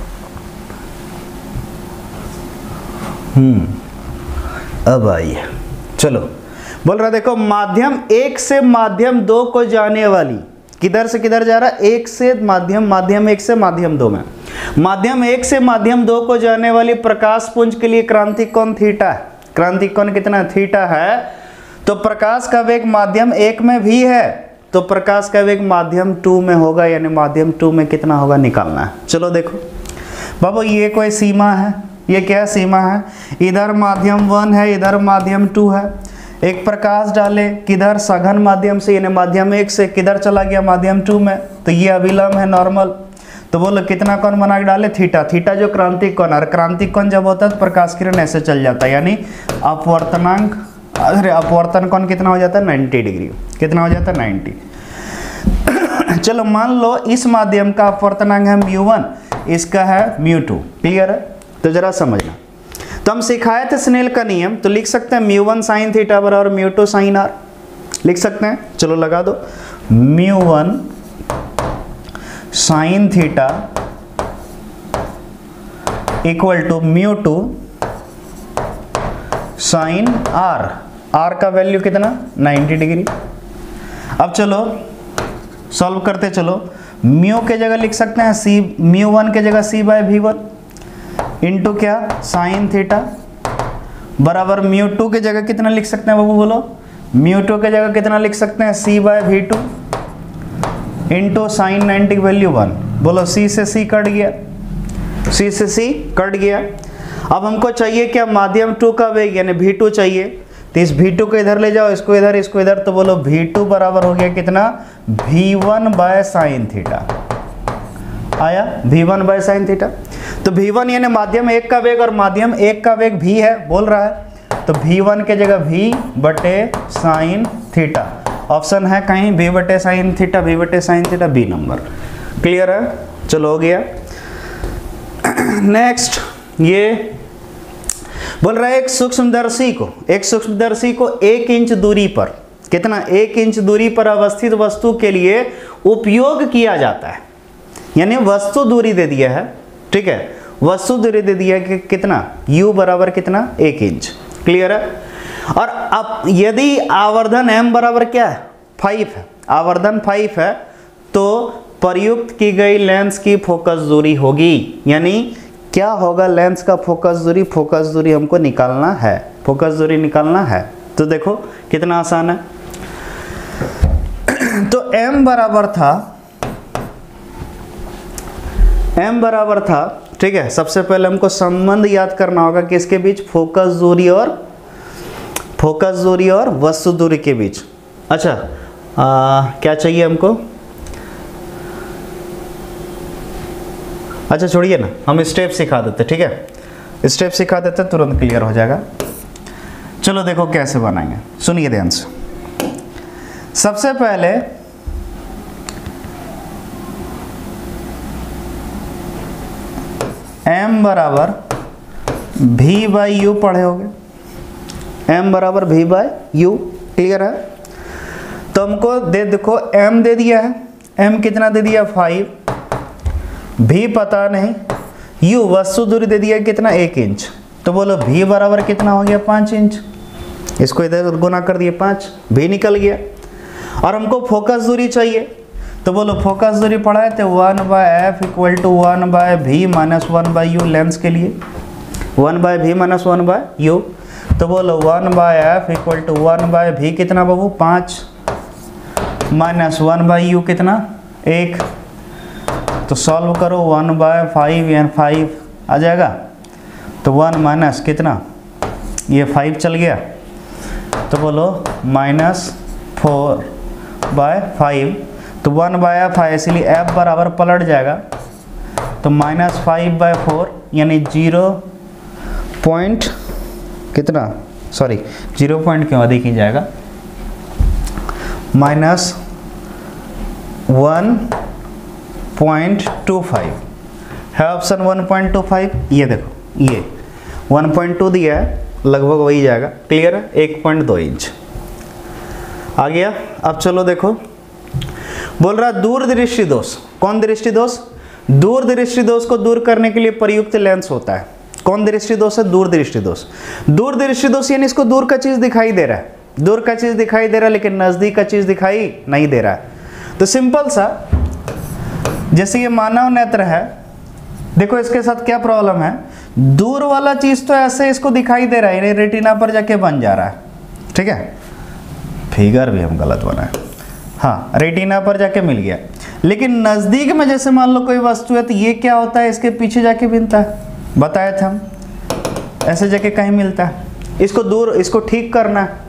अब आइए, चलो। बोल रहा देखो माध्यम 1 से माध्यम 2 को जाने वाली, किधर से किधर जा रहा है? 1 से माध्यम 1 से माध्यम 2 में, माध्यम 1 से माध्यम 2 को जाने वाली प्रकाश पुंज के लिए क्रांतिक कोण थीटा है। क्रांतिक कोण कितना? थीटा है। तो प्रकाश का वेग माध्यम 1 में भी है, तो प्रकाश का वेग माध्यम 2 में होगा, यानी माध्यम 2 में कितना होगा निकालना है। चलो देखो बाबू, ये कोई सीमा है, ये क्या सीमा है? इधर माध्यम 1 है, इधर माध्यम 2 है। एक प्रकाश डाले किधर? सघन माध्यम से, यानी माध्यम 1 से किधर चला गया? माध्यम 2 में। तो ये अभिलंब है, नॉर्मल। तो बोलो कितना कोण बना के डाले? थीटा। थीटा जो क्रांतिक कोण, और क्रांतिक कोण जब होता है तो प्रकाश किरण ऐसे चल जाता है, यानी अपवर्तनांक, अरे अपवर्तन कोण कितना हो जाता है? 90 डिग्री। कितना हो जाता है? 90। चलो मान लो इस माध्यम का अपवर्तनांक है μ1, इसका है μ2। क्लियर है? तो जरा समझना। तो हम सिखाए थे स्नेल का नियम, तो लिख सकते हैं μ1 sin थीटा बराबर μ2 sin r, लिख सकते हैं। चलो लगा दो, μ1 sin theta = μ2 sin r। r का वैल्यू कितना? 90 डिग्री। अब चलो सॉल्व करते चलो। म्यू के जगह लिख सकते हैं सी, μ1 के जगह c/v1 इंटू क्या? साइन थीटा बराबर μ2 के जगह कितना लिख सकते हैं बाबू? बोलो μ2 के जगह कितना लिख सकते हैं? c/v2 इंटू साइन 90 की वैल्यू 1। बोलो c से c कट गया, c से c कट गया। अब हमको चाहिए क्या? माध्यम 2 का वेग, यानी v2 चाहिए। तो इस v2 को इधर ले जाओ, इसको इधर, इसको इधर। तो बोलो v2 बराबर हो गया कितना? v1/sin theta. आया v1/sin थीटा। तो v1 यानी माध्यम 1 का वेग, और माध्यम 1 का वेग v है, बोल रहा है। तो v1 के जगह v/sin थीटा। ऑप्शन है कहीं v/sin theta, v/sin theta, B number. Clear है? चलो हो गया। नेक्स्ट ये बोल रहा है एक सूक्ष्मदर्शी को 1 इंच दूरी पर, कितना? 1 इंच दूरी पर अवस्थित वस्तु के लिए उपयोग किया जाता है। यानी वस्तु दूरी दे दिया है, ठीक है, वस्तु दूरी दे दिया है कि कितना? u बराबर कितना? 1 इंच। क्लियर है? और अब यदि आवर्धन m बराबर क्या है? 5 है, आवर्धन 5 है, तो प्रयुक्त की गई लेंस की फोकस दूरी होगी। यानी क्या होगा? लेंस का फोकस दूरी, फोकस दूरी हमको निकालना है, फोकस दूरी निकालना है। तो देखो कितना आसान है। तो m बराबर था, ठीक है। सबसे पहले हमको संबंध याद करना होगा कि इसके बीच फोकस दूरी और वस्तु दूरी के बीच। अच्छा क्या चाहिए हमको? अच्छा छोड़िए ना, हम स्टेप सिखा देते, ठीक है, स्टेप सिखा देते तुरंत क्लियर हो जाएगा। चलो देखो कैसे बनाएंगे, सुनिए ध्यान से। सबसे पहले m बराबर v/u पढ़े होगे, m बराबर v/u। क्लियर है? तो हमको देखो m दे दिया है, m कितना दे दिया? 5, v पता नहीं, u वस्तु दूरी दे दिया कितना? 1 इंच। तो बोलो v बराबर कितना हो गया? 5 इंच। इसको इधर गुना कर दिए 5, v निकल गया। और हमको फोकस दूरी चाहिए, तो बोलो फोकस दूरी पढ़ा है तो 1/f equal to 1/v minus 1/u lens के लिए 1/v माइनस 1/u। तो बोलो 1/f इक्वल टू 1/v कितना बाबू 5 माइनस 1/u कितना 1। तो सॉल्व करो 1/5 यानी 5 आ जाएगा। तो 1 माइनस कितना ये 5 चल गया, तो बोलो -4/5। तो 1/f है इसलिए f बराबर पलट जाएगा, तो -5/4 यानी 0 कितना 0 पॉइंट क्यों अधिक ही जाएगा -1.25 है ऑप्शन 1.25। ये देखो ये 1.2 दिया है, लगभग वही जाएगा। क्लियर है, 1.2 इंच आ गया। अब चलो देखो बोल रहा दूरदृष्टि दोष। कौन दृष्टि दोष? दूरदृष्टि दोष को दूर करने के लिए प्रयुक्त लेंस होता है। कौन दृष्टि दोष है? दूरदृष्टि दोष। दूरदृष्टि दोष यानी इसको दूर का चीज दिखाई दे रहा है, दूर का चीज दिखाई दे रहा है लेकिन नजदीक का चीज दिखाई नहीं दे रहा है। तो सिंपल सा, जैसे ये मानव नेत्र है, देखो इसके साथ क्या प्रॉब्लम है, दूर वाला चीज तो ऐसे इसको दिखाई दे रहा है, रेटिना पर जाके बन जा रहा है। ठीक है, फिगर भी हम गलत बनाए, हाँ रेटिना पर जाके मिल गया, लेकिन नजदीक में जैसे मान लो कोई वस्तु है तो ये क्या होता है, इसके पीछे जाके मिलता है। बताए थे हम, ऐसे जाके कहीं मिलता है, इसको दूर, इसको ठीक करना है।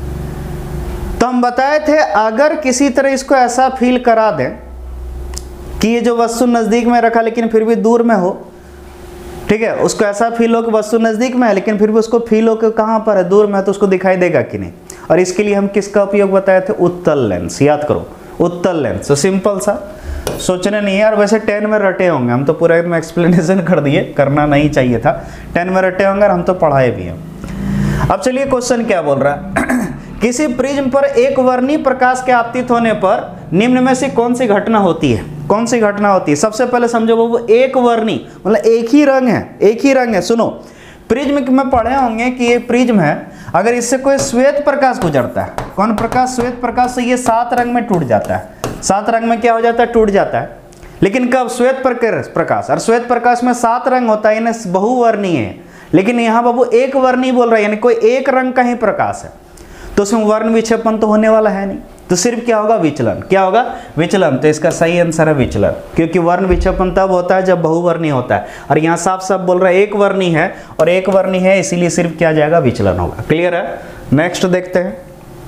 तो हम बताए थे अगर किसी तरह इसको ऐसा फील करा दें कि ये जो वस्तु नजदीक में रखा लेकिन फिर भी दूर में हो, ठीक है, उसको ऐसा फील हो कि वस्तु नजदीक में है लेकिन फिर भी उसको फील हो कि कहाँ पर है, दूर में है, तो उसको दिखाई देगा कि नहीं। और इसके लिए हम किसका उपयोग बताए थे? उत्तल लेंस। याद करो, उत्तल लेंस। तो सिंपल सा, सोचने नहीं है। और वैसे 10 में रटे होंगे, हम तो पूरा एकदम एक्सप्लेनेशन कर दिए, करना नहीं चाहिए था। 10 में रटे होंगे और हम तो पढ़ाए भी हैं। अब चलिए क्वेश्चन क्या बोल रहा है किसी प्रिज्म पर एक वर्णीय प्रकाश के आपतित होने पर निम्न में से कौन सी घटना होती है? कौन सी घटना होती है? सबसे पहले समझो बाबू, एक वर्णीय मतलब एक ही रंग है, एक ही रंग है। सुनो, प्रिज्म में पढ़े होंगे कि ये प्रिज्म है, अगर इससे कोई श्वेत प्रकाश गुजरता है, कौन प्रकाश? श्वेत प्रकाश, से ये 7 रंग में टूट जाता है। 7 रंग में क्या हो जाता है? टूट जाता है। लेकिन कब? श्वेत प्रकाश। और श्वेत प्रकाश में 7 रंग होता है, यानी बहुवर्णीय है। लेकिन यहाँ बाबू एक वर्णीय बोल रहा है, यानी कोई एक रंग का ही प्रकाश है, तो उसमें वर्ण विक्षेपण तो होने वाला है नहीं, तो सिर्फ क्या होगा? विचलन। क्या होगा? विचलन। तो इसका सही आंसर है विचलन, क्योंकि वर्ण विक्षेपण तब होता है जब बहुवर्णीय होता है। और यहाँ साफ साफ बोल रहा है एक वर्णीय है, और एक वर्णीय है इसीलिए सिर्फ क्या जाएगा? विचलन होगा। क्लियर है? नेक्स्ट देखते हैं।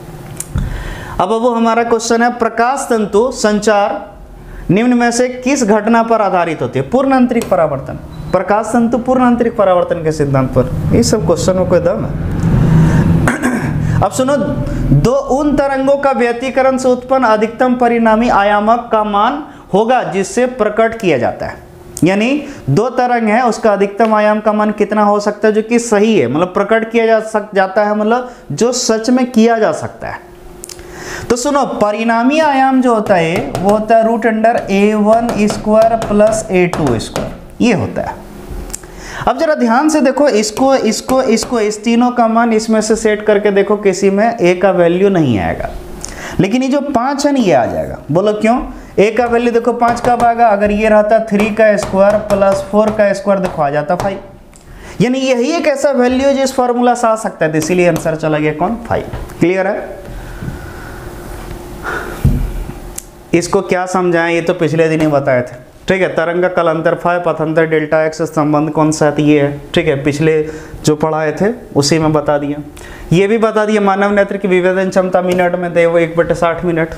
अब वो हमारा क्वेश्चन है, प्रकाश तंतु संचार निम्न में से किस घटना पर आधारित होती है? पूर्ण आंतरिक परावर्तन। प्रकाश तंतु पूर्ण आंतरिक परावर्तन के सिद्धांत पर। ये सब क्वेश्चन में कोई दम है? अब सुनो, दो उन तरंगों का व्यतिकरण से उत्पन्न अधिकतम परिणामी आयामक का मान होगा जिससे प्रकट किया जाता है। यानी 2 तरंग है, उसका अधिकतम आयाम का मान कितना हो सकता है जो कि सही है, मतलब प्रकट किया जाता है, मतलब जो सच में किया जा सकता है। तो सुनो, परिणामी आयाम जो होता है वो होता है √A1² प्लस A2², ये होता है। अब जरा ध्यान से देखो, इसको इस तीनों का मान इसमें से सेट करके देखो, किसी में A का वैल्यू नहीं आएगा, लेकिन ये जो 5 है ना, ये आ जाएगा। बोलो क्यों? A का वैल्यू देखो 5 कब आएगा? अगर ये रहता 3 का स्क्वायर प्लस 4 का स्क्वायर, देखो आ जाता 5। यानी यही एक ऐसा वैल्यू है जिस फॉर्मूला से आ सकता है, तो इसीलिए आंसर चला गया कौन? 5। क्लियर है? इसको क्या समझाएं, ये तो पिछले दिन ही बताए थे। ठीक है, तरंग का कलांतर फाय पथांतर डेल्टा एक्स संबंध कौन सा है? ये है। ठीक है, पिछले जो पढ़ाए थे उसी में बता दिया। ये भी बता दिया मानव नेत्र की विभेदन क्षमता मिनट में दे, वो 1/60 मिनट।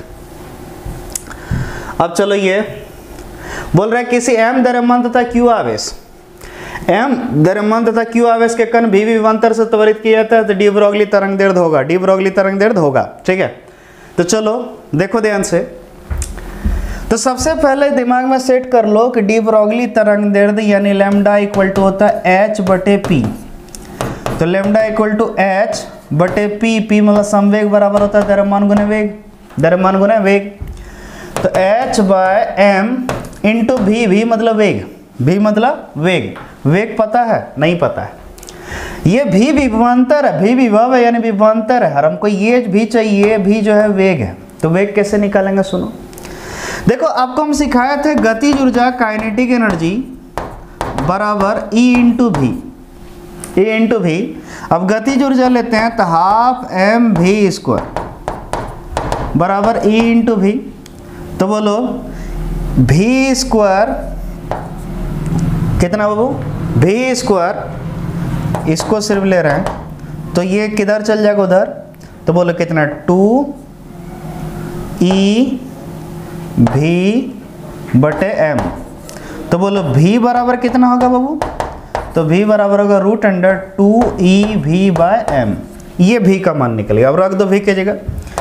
अब चलो, ये बोल रहा है किसी m द्रव्यमान तथा q आवेश, m द्रव्यमान तथा q आवेश के कण v विभवांतर से त्वरित किया जाता है तो डी ब्रोगली तरंग दैर्ध्य होगा। डी ब्रोगली तरंग दैर्ध्य होगा। ठीक है, तो चलो देखो ध्यान से। तो सबसे पहले दिमाग में सेट कर लो कि डी ब्रोगली तरंग दैर्ध्य यानी लैम्डा इक्वल टू होता है h/p। तो lambda equal to h/p, p मतलब संवेग बराबर होता है द्रव्यमान गुना वेग, द्रव्यमान गुना वेग। तो h/m इंटू v, v मतलब वेग, v मतलब वेग। वेग पता है? नहीं पता है। ये v विभवांतर है, v विभव है यानी विभवांतर है, और हमको ये भी चाहिए, v जो है वेग है। तो वेग कैसे निकालेंगे सुनो। देखो आपको हम सिखाए थे गतिज ऊर्जा काइनेटिक एनर्जी बराबर E into V, E into V. अब गतिज ऊर्जा लेते हैं तो हाफ mv² बराबर E इंटू भी। तो बोलो v² कितना बाबू, v², इसको सिर्फ ले रहे हैं तो ये किधर चल जाएगा उधर, तो बोलो कितना 2e/v/m। तो बोलो v बराबर कितना होगा बाबू, तो v बराबर होगा √2e/v/m। ये v का मान निकल गया। अब रख दो v की जगह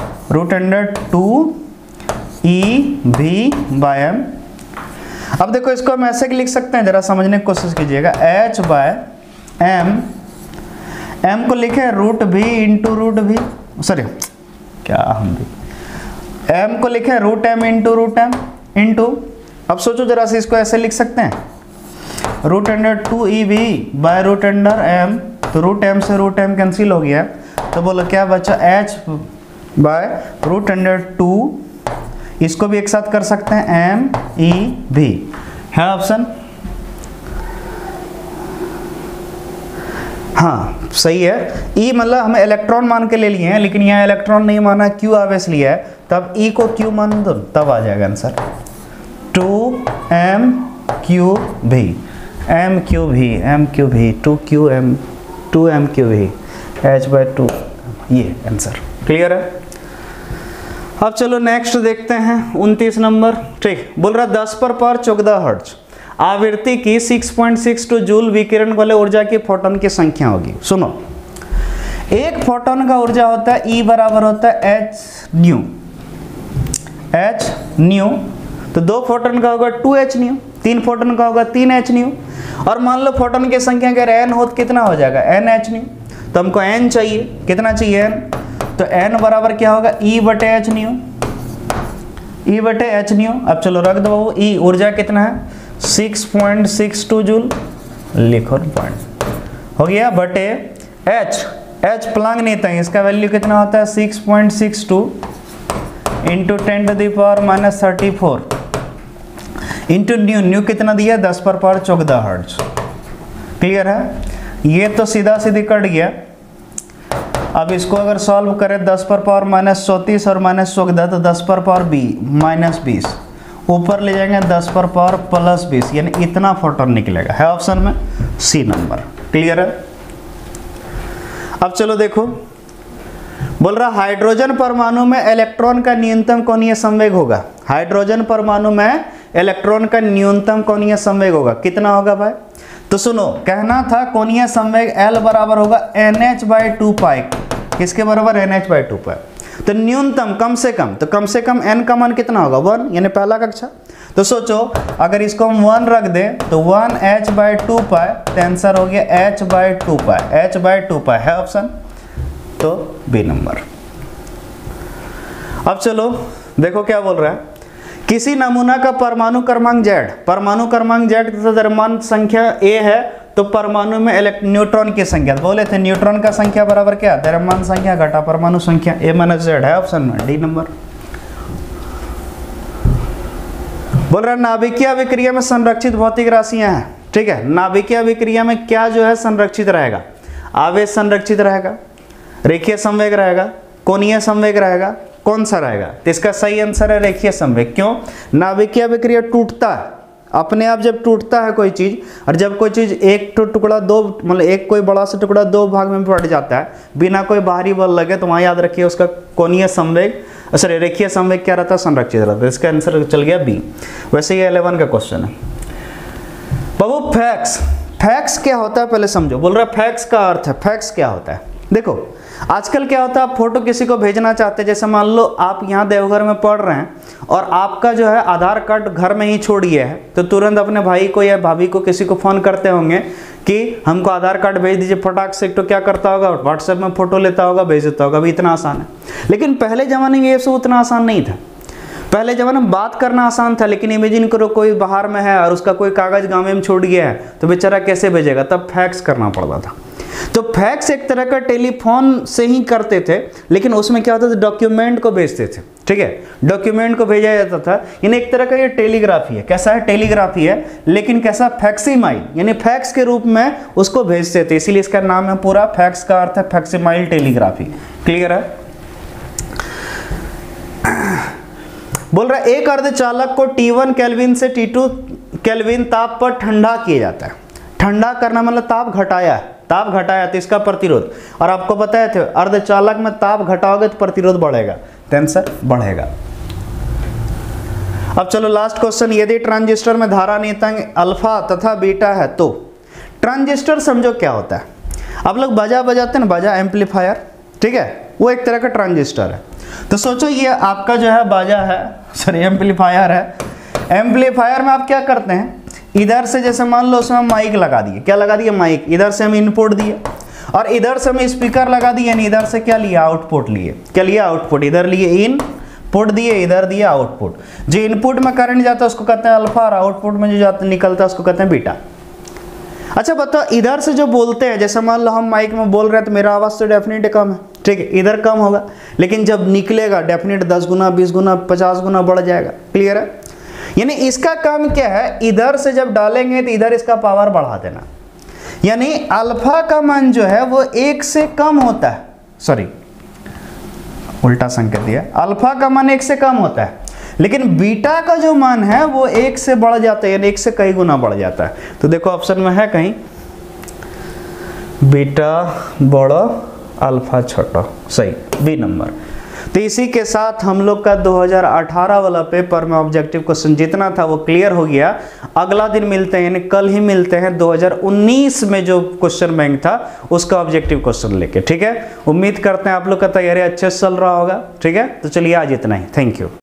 √2e/v/m। अब देखो इसको हम ऐसे लिख सकते हैं, जरा समझने की कोशिश कीजिएगा। h/m, m को लिखे √v इंटू √v, सॉरी क्या हम भी m को लिखे √m इंटू √m इंटू, अब सोचो जरा से इसको ऐसे लिख सकते हैं √2ev/√m, तो √m से √m कैंसिल हो गया, तो बोलो क्या बचा h/√2, इसको भी एक साथ कर सकते हैं mev, है ऑप्शन। हाँ सही है। E मतलब हम इलेक्ट्रॉन मान के ले लिए हैं, लेकिन यहाँ इलेक्ट्रॉन नहीं माना, Q आवेश लिया है, तब E को Q मान दो तब आ जाएगा answer 2mqv, mqv 2mqv h/2, ये आंसर क्लियर है। अब चलो नेक्स्ट देखते हैं 29 नंबर। ठीक, बोल रहा 10^14 हर्ट्ज आवृत्ति की 6.62 जूल विकिरण वाले ऊर्जा की फोटोन की संख्या होगी। सुनो, एक फोटोन का ऊर्जा होता है E बराबर होता है h न्यू, तो 2 फोटोन का होगा 2h न्यू, 3 फोटोन का होगा 3h न्यू, और मान लो फोटोन की संख्या अगर n हो तो कितना हो जाएगा nh न्यू। तो हमको n चाहिए, कितना चाहिए n, तो n बराबर क्या होगा E/h न्यू, E/h न्यू। अब चलो रख दो बाबू, E ऊर्जा कितना है 6.62 जूल, लिखो पॉइंट हो गया, बटे h प्लंग नहीं था, इसका वैल्यू कितना होता है 6.62 इंटू 10⁻⁻34 इंटू न्यू कितना दिया 10^14 हर्ट्ज। क्लियर है, ये तो सीधा सीधी कट गया। अब इसको अगर सॉल्व करें 10^-34 और -14 तो 10^-20, ऊपर ले जाएंगे 10^+20, यानी इतना फोटोन निकलेगा, है ऑप्शन में सी नंबर। क्लियर है। अब चलो देखो, बोल रहा हाइड्रोजन परमाणु में इलेक्ट्रॉन का न्यूनतम कोणीय संवेग होगा। हाइड्रोजन परमाणु में इलेक्ट्रॉन का न्यूनतम कोणीय संवेग होगा, कितना होगा भाई, तो सुनो कहना था कोणीय संवेग L बराबर होगा NH/2 पाई, किसके बराबर NH/2 पाई। तो न्यूनतम कम से कम, तो कम से कम n का मान कितना होगा 1, यानी पहला कक्षा। तो सोचो अगर इसको हम 1 रख दें तो 1h/2 पाई, तो आंसर हो गया h/2 पाई, है ऑप्शन, तो बी नंबर। अब चलो देखो क्या बोल रहा है, किसी नमूना का परमाणु क्रमांक Z, परमाणु क्रमांक Z तथा द्रव्यमान संख्या A है, तो परमाणु में न्यूट्रॉन की संख्या, बोले थे न्यूट्रॉन का संख्या बराबर क्या, द्रव्यमान संख्या घटा परमाणु संख्या, A - Z, है ऑप्शन में डी नंबर। बोल रहा नाभिकीय अभिक्रिया में संरक्षित भौतिक राशियां हैं। ठीक है, नाभिकीय अभिक्रिया में क्या जो है संरक्षित रहेगा, आवेश संरक्षित रहेगा, रेखीय संवेग रहेगा, कोणीय संवेग रहेगा, कौन सा रहेगा, तो इसका सही आंसर है रेखीय संवेग। क्यों, नाभिकीय अभिक्रिया टूटता है अपने आप, जब टूटता है कोई चीज, और जब कोई चीज एक टुकड़ा दो, मतलब एक कोई बड़ा सा टुकड़ा 2 भाग में बढ़ जाता है बिना कोई बाहरी बल लगे, तो वहां याद रखिए उसका कोणीय संवेग, सॉरी रेखीय संवेग क्या रहता है, संरक्षित रहता है। इसका आंसर चल गया बी। वैसे ये 11 का क्वेश्चन है बाबू। फैक्स क्या होता है पहले समझो। बोल रहा है फैक्स का अर्थ है, फैक्स क्या होता है, देखो आजकल क्या होता है, आप फोटो किसी को भेजना चाहते हैं, जैसे मान लो आप यहाँ देवघर में पढ़ रहे हैं और आपका जो है आधार कार्ड घर में ही छोड़ गया है, तो तुरंत अपने भाई को या भाभी को किसी को फ़ोन करते होंगे कि हमको आधार कार्ड भेज दीजिए फटाक से, तो क्या करता होगा व्हाट्सएप में फ़ोटो लेता होगा, भेज देता होगा। अभी इतना आसान है, लेकिन पहले ज़माने में ये सब उतना आसान नहीं था। पहले ज़माने में बात करना आसान था, लेकिन इमेजिन करो कोई बाहर में है और उसका कोई कागज़ गाँव में छोड़ गया है, तो बेचारा कैसे भेजेगा, तब फैक्स करना पड़ता था। तो फैक्स एक तरह का टेलीफोन से ही करते थे, लेकिन उसमें क्या होता था, डॉक्यूमेंट को भेजते थे, ठीक है, डॉक्यूमेंट को भेजा जाता था। यानी एक तरह का ये टेलीग्राफी है। कैसा है, टेलीग्राफी है, लेकिन कैसा, फैक्सीमाइल, यानी फैक्स के रूप में उसको भेजते थे, इसीलिए इसका नाम है पूरा, फैक्स का अर्थ है फैक्सीमाइल टेलीग्राफी। क्लियर है। बोल रहा है एक अर्धचालक को T1 केल्विन से T2 केल्विन ताप पर ठंडा किया जाता है। ठंडा करना मतलब ताप घटाया है, ताप घटाया तो इसका प्रतिरोध, और आपको पता है अर्धचालक में ताप घटाओगे तो प्रतिरोध बढ़ेगा, तो आंसर बढ़ेगा। अब चलो लास्ट क्वेश्चन, यदि ट्रांजिस्टर में धारा नियतांक अल्फा तथा बीटा है तो ट्रांजिस्टर समझो क्या होता है। आप लोग बाजा बजाते हैं ना, बाजा एम्पलीफायर, ठीक है, वो एक तरह का ट्रांजिस्टर है। तो सोचो ये आपका जो है बाजा है, सॉरी एम्पलीफायर है। एम्पलीफायर में आप क्या करते हैं, इधर से जैसे मान लो उसमें माइक लगा दिए, क्या लगा दिए, माइक, इधर से हम इनपुट दिए और इधर से हम स्पीकर लगा दिए, यानी इधर से क्या लिया, आउटपुट लिए। क्या लिया, आउटपुट, इधर लिए इनपुट दिए, इधर दिए आउटपुट। जो इनपुट में करंट जाता है उसको कहते हैं अल्फा, और आउटपुट में जो जाता निकलता है उसको कहते हैं बीटा। अच्छा बताओ, इधर से जो बोलते हैं, जैसे मान लो हम माइक में बोल रहे हैं तो मेरा आवाज़ तो डेफिनेट कम है, ठीक है, इधर कम होगा, लेकिन जब निकलेगा डेफिनेट 10 गुना 20 गुना 50 गुना बढ़ जाएगा। क्लियर है। यानी इसका काम क्या है, इधर से जब डालेंगे तो इधर इसका पावर बढ़ा देना, यानी अल्फा का मान जो है वो 1 से कम होता है, सॉरी उल्टा संकेत दिया, अल्फा का मान 1 से कम होता है, लेकिन बीटा का जो मान है वो 1 से बढ़ जाता है, यानी 1 से कई गुना बढ़ जाता है। तो देखो ऑप्शन में है कहीं बीटा बड़ा अल्फा छोटा, सही, बी नंबर। तो इसी के साथ हम लोग का 2018 वाला पेपर में ऑब्जेक्टिव क्वेश्चन जितना था वो क्लियर हो गया। अगला दिन मिलते हैं, यानी कल ही मिलते हैं 2019 में जो क्वेश्चन बैंक था उसका ऑब्जेक्टिव क्वेश्चन लेके, ठीक है। उम्मीद करते हैं आप लोग का तैयारी अच्छे से चल रहा होगा, ठीक है। तो चलिए आज इतना ही, थैंक यू।